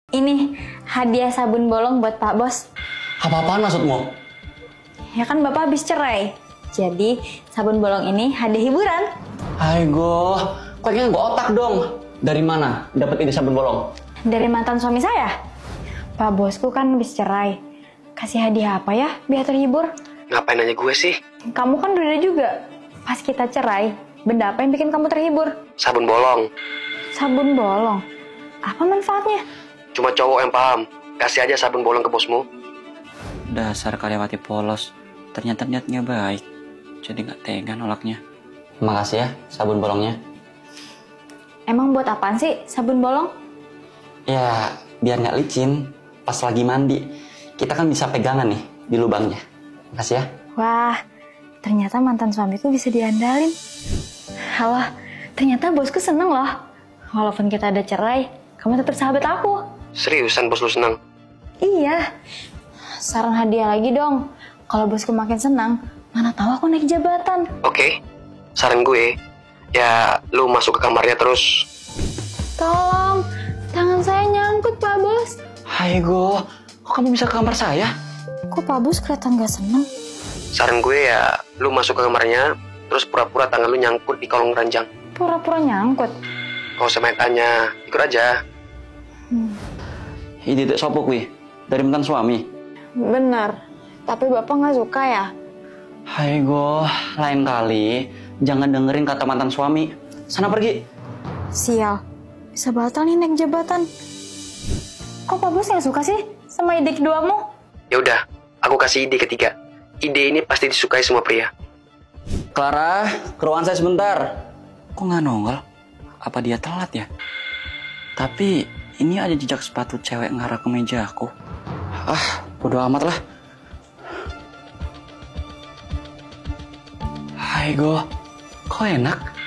Ini hadiah sabun bolong buat Pak Bos. Apa-apaan maksudmu? Ya kan Bapak habis cerai. Jadi sabun bolong ini hadiah hiburan. Aigo, kayaknya gue otak dong. Dari mana dapat ide sabun bolong? Dari mantan suami saya. Pak Bosku kan habis cerai. Kasih hadiah apa ya biar terhibur? Ngapain nanya gue sih? Kamu kan beda juga. Pas kita cerai, benda apa yang bikin kamu terhibur? Sabun bolong. Sabun bolong. Apa manfaatnya? Cuma cowok yang paham. Kasih aja sabun bolong ke bosmu. Dasar karyawati polos. Ternyata niatnya baik. Jadi gak tega nolaknya. Makasih ya sabun bolongnya. Emang buat apaan sih sabun bolong? Ya biar nggak licin. Pas lagi mandi kita kan bisa pegangan nih di lubangnya. Makasih ya. Wah, ternyata mantan suamiku bisa diandalin. Halo, ternyata bosku seneng loh. Walaupun kita ada cerai, kamu tetap sahabat aku. Seriusan bos lu senang? Iya. Saran hadiah lagi dong. Kalau bosku makin senang, mana tahu aku naik jabatan. Oke. Saran gue, ya lu masuk ke kamarnya terus. Tolong, tangan saya nyangkut Pak Bos. Aigo, kok kamu bisa ke kamar saya? Kok Pak Bos kelihatan gak seneng? Saran gue ya, lu masuk ke kamarnya, terus pura-pura tangan lu nyangkut di kolong ranjang. Pura-pura nyangkut. Gak usah main tanya, ikut aja. Ide tak sopok wih. Dari mantan suami. Bener, tapi Bapak gak suka ya? Aigo, lain kali jangan dengerin kata mantan suami. Sana pergi. Sial, bisa batal nih naik jabatan. Kok Pak Bos gak suka sih sama ide keduamu? Ya udah, aku kasih ide ketiga. Ide ini pasti disukai semua pria. Clara, ke ruangan saya sebentar. Kok nggak nongol? Apa dia telat ya? Tapi ini ada jejak sepatu cewek ngarah ke meja aku. Ah, bodo amat lah. Aigo, kok enak?